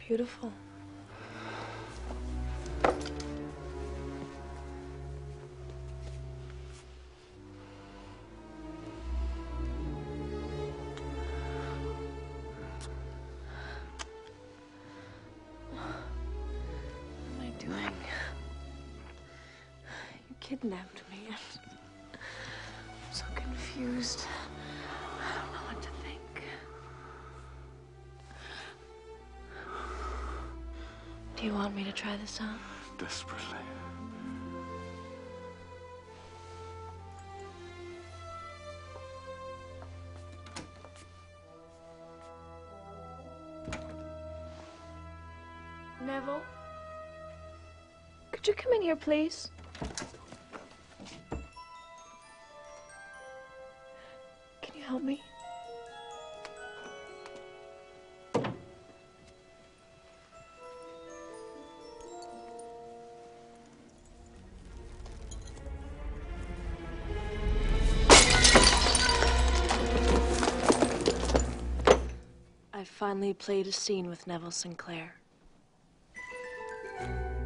beautiful. You kidnapped me. I'm so confused. I don't know what to think. Do you want me to try this on? Desperately. Neville? Could you come in here, please? Can you help me? I finally played a scene with Neville Sinclair.